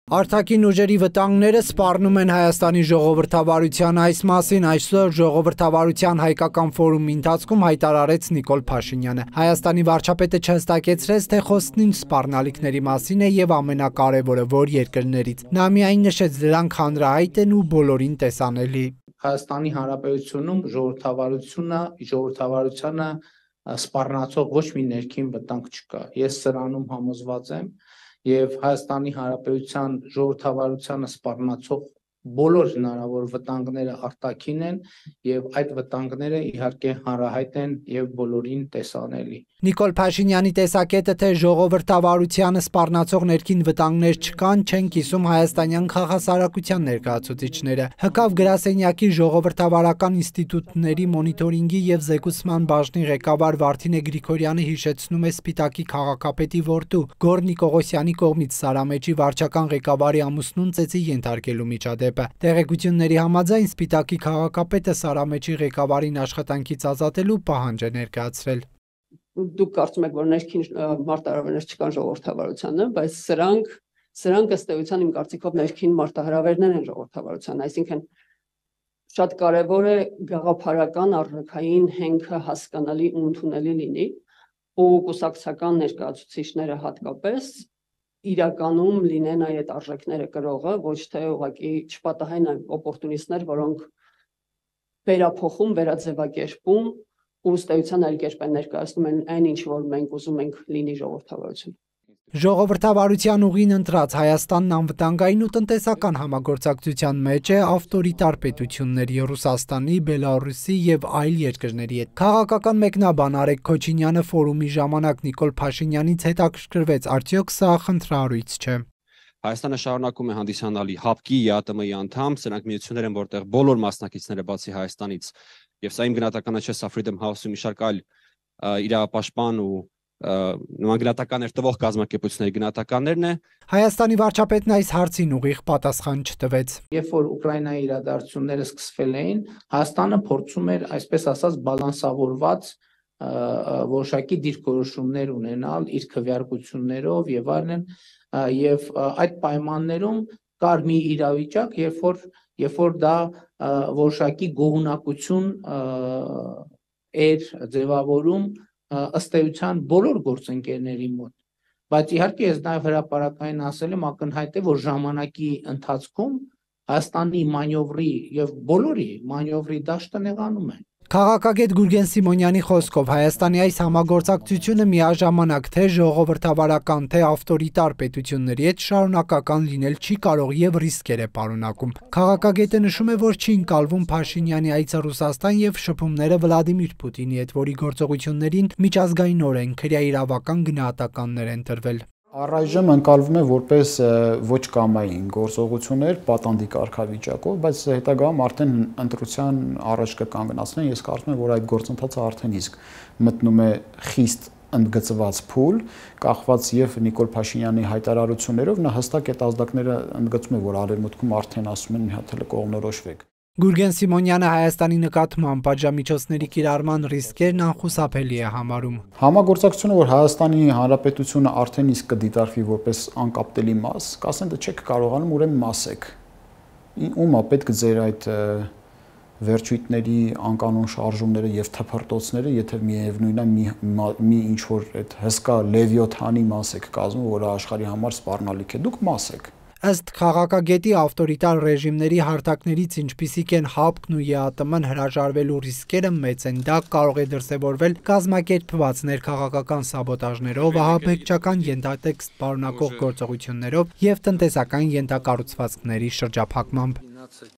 Արտաքին ուժերի վտանգները սպառնում են Հայաստանի ժողովրդավարության այս մասին այսօր ժողովրդավարության հայկական ֆորումի ընթացքում հայտարարեց Նիկոլ Փաշինյանը։ Հայաստանի վարչապետը չհստակեցրեց, թե խոսքն ինչ սպառնալիքների մասին է եւ ամենակարևորը որ երկրներից։ Նա միայն նշեց դրանք հանրահայտ են ու բոլորին տեսանելի։ Հայաստանի Հանրապետությունում ժողովրդավարությանը սպառնացող ոչ մի ներքին վտանգ չկա։ Ես սրանում համոզված եմ եւ Հայաստանի Հանրապետության ժողովրդավարությանը սպառնացող բոլոր հնարավոր վտանգները արտաքին են եւ այդ վտանգները իհարկե հանրահայտ են եւ բոլորին տեսանելի։ Նիկոլ Փաշինյանի տեսակետը, թե ժողովրդավարությանը սպառնացող ներքին վտանգներ չկան, չեն կիսում հայաստանյան քաղաքասարակության ներկայացուցիչները։ Հկավ գրասենյակի ժողովրդավարական ինստիտուտների մոնիտորինգի եւ զեկուցման բաժնի ղեկավար Վարդինե Գրիգորյանը հիշեցնում է Սպիտակի քաղաքապետի որդու Գոռ Նիկողոսյանի կողմից Սարամեջի վարչական ղեկավարի ամուսնուն ծեծի ենթարկելու միջադեպը։ Տեղեկությունների համաձայն Սպիտակի քաղաքապետը Սարամեջի ղեկավարին աշխատանքից ազատելու պահանջ է ներկայացրել։ Դուք կարծում եք, որ ներքին մարտահրավերներ չկան ժողովրդավարությանը, բայց սրանք ըստ էության իմ կարծիքով ներքին մարտահրավերներ են ժողովրդավարության, այսինքն շատ կարևոր է գաղափարական արժեքային հենքը հասկանալի ու ընդունելի լինի, ու կուսակցական ներկայացուցիչները հատկապես իրականում լինեն այդ արժեքները կրողը, ոչ թե ուղղակի չպատահեն օպորտունիստներ, որոնք վերափոխում, վերաձևակերպում ու ըստ էության այլ կերպ են ներկայացնում են այն ինչ որ մենք ուզում ենք լինի ժողովրդավարություն։ Ժողովրդավարության ուղին ընտրած Հայաստանն անվտանգային ու տնտեսական համագործակցության մեջ է ավտորիտար պետությունների Ռուսաստանի, Բելարուսի եւ այլ երկրների հետ։ Քաղաքական մեկնաբան Արեգ Քոչինյանը ֆորումի ժամանակ Նիկոլ Փաշինյանից հետաքրքրվեց, արդյոք սա խնդրահարույց չէ։ Հայաստանը շարունակում է հանդիսանալ ՀԱՊԿ-ի, ԵԱՏՄ-ի անդամ, սրանք միություններ են, որտեղ բոլոր մասնակիցները բացի Հայաստանից, եւ սա իմ գնահատականը չէ, սա Freedom House-ի մի շարք այլ իրավապաշտպան ու նման գնահատականներ տվող կազմակերպությունների գնահատականներն է։ Հայաստանի վարչապետն այս հարցին ուղիղ պատասխան չտվեց։ Երբ որ Ուկրաինայի իրադարձությունները սկսվել էին, Հայաստանը փորձում էր, այսպես ասած, բալանսավորված որոշակի դիրքորոշումներ ունենալ իր քվեարկություններով եւ այլն, եւ այդ պայմաններում կար մի իրավիճակ, երբ որ դա որոշակի գոհունակություն էր ձևավորում ըստ էության բոլոր գործընկերների մոտ, բայց իհարկե ես նաև հրապարակային ասել եմ, ակնհայտ է, որ ժամանակի ընթացքում Հայաստանի մանյովրի եւ բոլորի մանյովրի դաշտը նեղանում է։ Քաղաքագետ Գուրգեն Սիմոնյանի խոսքով Հայաստանի այս համագործակցությունը միաժամանակ թե ժողովրդավարական, թե ավտորիտար պետությունների հետ շարունակական լինել չի կարող եւ ռիսկեր է պարունակում։ Քաղաքագետը նշում է, որ չի ընկալվում Փաշինյանի այցը Ռուսաստան եւ շփումները Վլադիմիր Պուտինի հետ, որի գործողություններին միջազգայինորեն քրեաիրավական գնահատականներ են տրվել։ Առայժմ ընկալվում է որպես ոչ կամային գործողություններ պատանդի կարգավիճակով, բայց հետագայում արդեն ընտրության առաջ կկանգնացնեն։ Ես կարծում եմ, որ այդ գործընթացը արդեն իսկ մտնում է խիստ ընդգծված փուլ, կախված եւ Նիկոլ Փաշինյանի հայտարարություններով, նա հստակ այդ ազդակները ընդգծում է, որ արևմուտքում արդեն ասում են մի հատ կողմնորոշվեք։ Գուրգեն Սիմոնյանը Հայաստանի նկատմամբ պատժամիջոցների կիրառման ռիսկերն անխուսափելի է համարում։ Համագործակցությունը, որ Հայաստանի Հանրապետությունը արդեն իսկ կդիտարկվի որպես անկապտելի մաս, կասեն դե չեք կարողանում, ուրեմն մասեք։ Ումա պետք է ձեր այդ վերջույթների անկանոն շարժումները եւ թփրտոցները, եթե միևնույնն է մի ինչ որ այդ հսկա լևիոթանի մաս եք կազմում, որը աշխարհի համար սպառնալիք է, դուք մասեք։ Ըստ քաղաքագետի ավտորիտար ռեժիմների հարթակներից ինչպիսիք են ՀԱՊԿ-ն ու ԵԱՏՄ-ն հրաժարվելու ռիսկերը մեծ են, դա կարող է դրսևորվել կազմակերպված ներքաղաքական սաբոտաժներով, ահաբեկչական ենթատեքստ պարունակող գործողություններով եւ տնտեսական ենթակառուցվածքների շրջափակմամբ։